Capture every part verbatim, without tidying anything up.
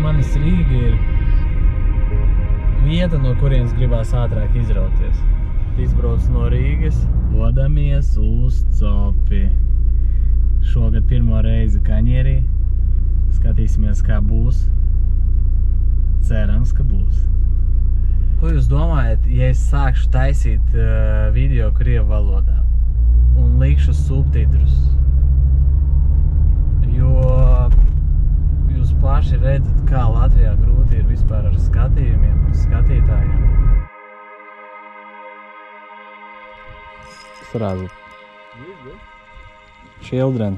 manis Rīga ir vieta, no kurienes gribās ātrāk izrauties. Izbrauc no Rīgas, dodamies uz Copi. Šogad pirmo reizi Kaņierī. Skatīsimies, kā būs. Cerams, ka būs. Ko jūs domājat, ja es sākšu taisīt uh, video krievu valodā un likšu subtitrus? Jo jūs paši redzat, kā Latvijā grūti ir vispār ar skatījumiem un skatītājiem. Сразу. Есть, да? Children.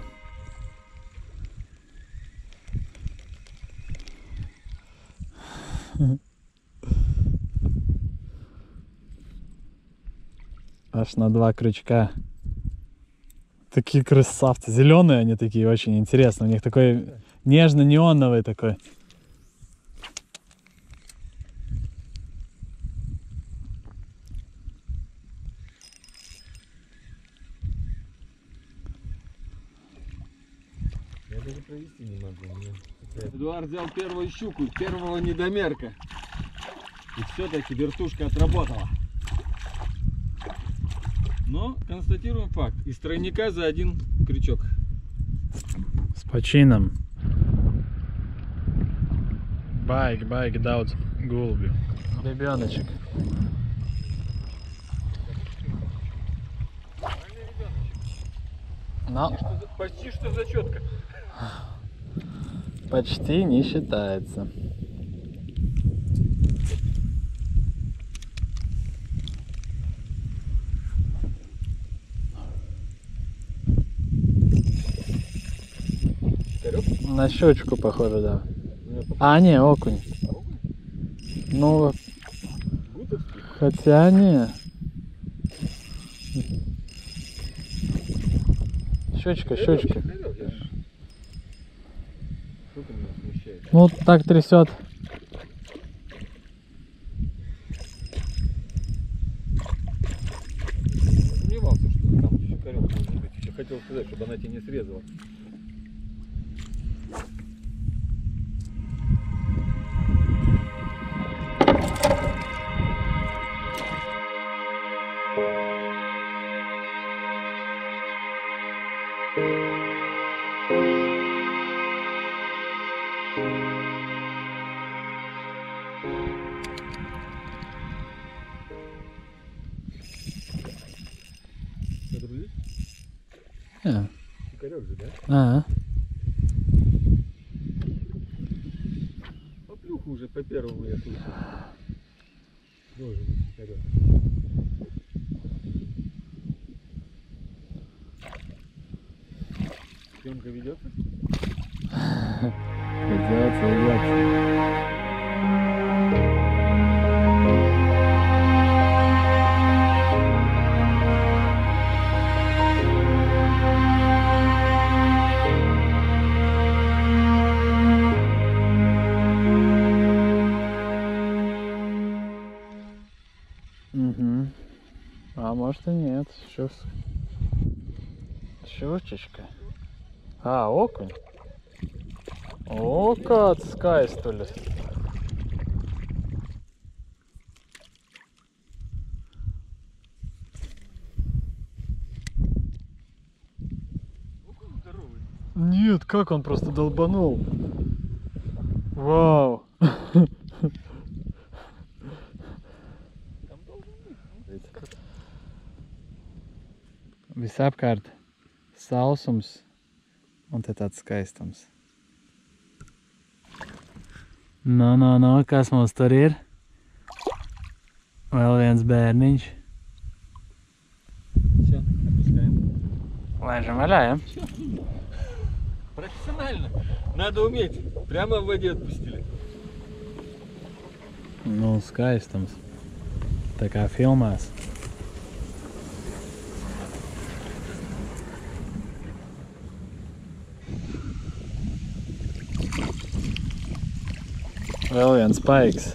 Аж на два крючка. Такие красавцы. Зеленые они такие, очень интересно. У них такой нежно-неоновый такой. Я даже провести не могу. Эдуард взял первую щуку, первого недомерка. И все-таки вертушка отработала. Но констатируем факт. Из тройника за один крючок. С почином. Байк, байк, daudz gulbju. Ребеночек. Но почти что зачетка. Почти не считается. На щучку, похоже, да. А, не, окунь. Ну, хотя не. Щучка, щучка. Ну, так трясет. Сомневался, что там щукарек должен быть. Я хотел сказать, чтобы она тебя не срезала. Подрулить? А. Щукарек же, да? А. Поплюху уже по первому я слышу. Должен быть щукарек. Съемка ведется? Ведется, ведется. Угу. А может и нет. Щус... Щучечка. А, окунь. O, kāds skaistuļs. Нет, как он просто долбанул. Вау. Visapkārt sausums un te tāds skaistums. No, no, no, kas mums tur ir? Vēl viens bērniņš. Все, опускаем. Лежим, валяем. Профессионально. Надо уметь. Прямо в воде отпустили. Nu, skaistums. Tā kā filmās. Vēl viens paiks.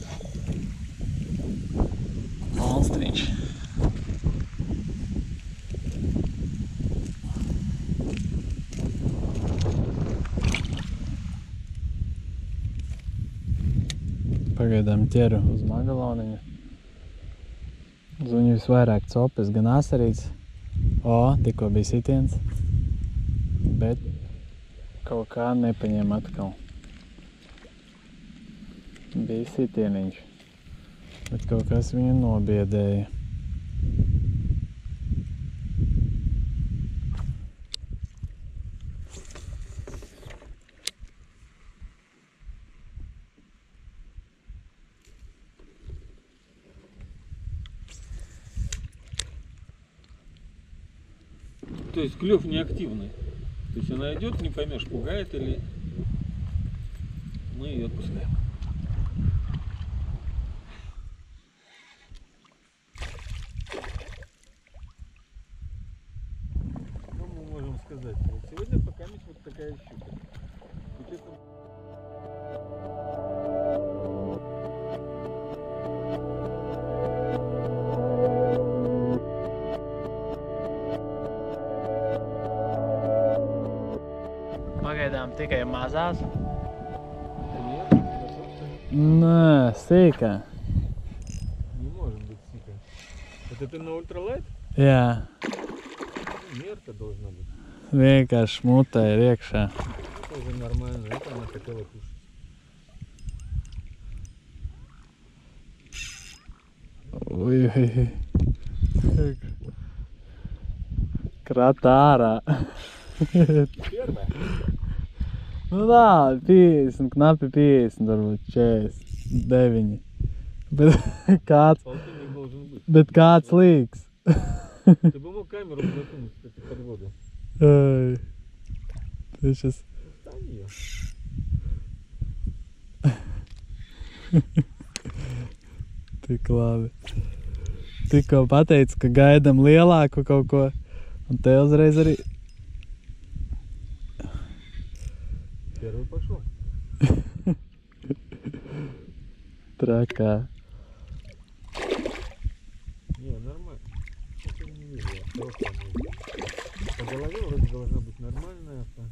Monstriņš. Pagaidām ķeru uz magaloniņu. Uz viņu visvairāk copes, gan asarīts. O, tikko bija sitiens. Bet kaut kā nepaņēma atkal. Bija sitieniņš. Bet kaut kas viņu nobiedēja. То есть клев неактивный. То есть она идет, не поймешь, пугает или... Мы ее отпускаем. Что мы можем сказать? Вот сегодня пока вот такая щука. Учетом... Pagaidām tikai mazās. Нет, это просто... Nē, sīkā. Не может быть сика. Это ты на ультралайт? Jā, Мерка должна быть. vienkārši mutē ir iekšā. Это уже нормально, это она хотела кушать. Ui, ui. Krata ārā. Первая? Nu tā, piecdesmit, knapi piecdesmit, varbūt četrdesmit deviņi. Bet kāds, Полтинник должен быть. bet kāds līgs. Ты бы мог камеру засунуть, кстати, под воду. Ой. Tu šis... Встань ее. Tik labi. Tikko pateicu, ka gaidam lielāku kaut ko, un te uzreiz arī... Первый пошел. Trakā. Не, нормально. Это не вижу, я просто не вижу. По голове вроде должна быть нормальная. По...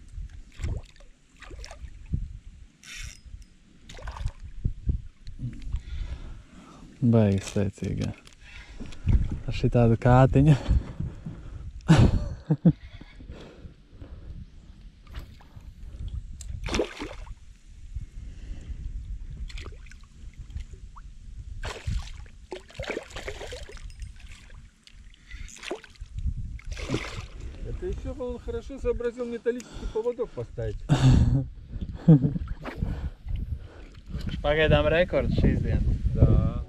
Baigi steicīgā. Ar šitādu kātiņu. Это еще бы он хорошо сообразил металлический поводок поставить. Pagaidām rekords šīs dienas. Да.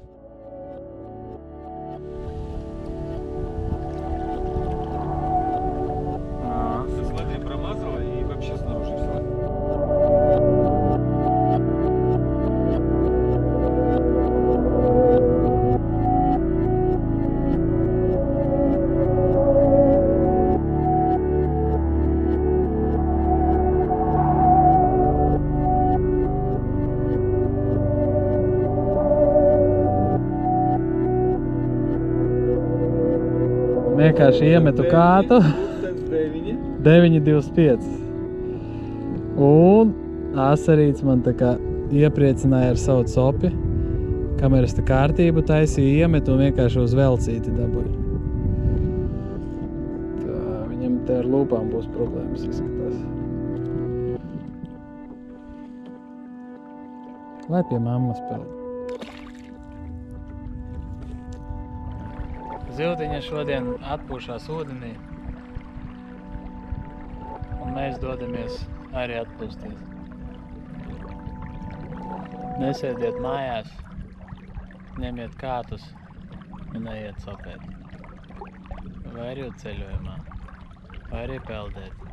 Ты смотри, промазала и вообще снаружи все. Vienkārši iemetu kātu. deviņi divdesmit pieci. Un asarīts man tā kā iepriecināja ar savu copi. Kamēr es tā kārtību taisīju, iemetu un vienkārši uz velcīti dabūju. Tā, viņam te ar lūpām būs problēmas, izskatās. Lai pie mammas peld. Ziltiņa šodien atpūšās ūdenī. Un mēs dodamies arī atpūsties. Nesēdiet mājās, ņemiet kātus un ejiet sapēt. Vai arī ceļojumā, vai arī peldēt.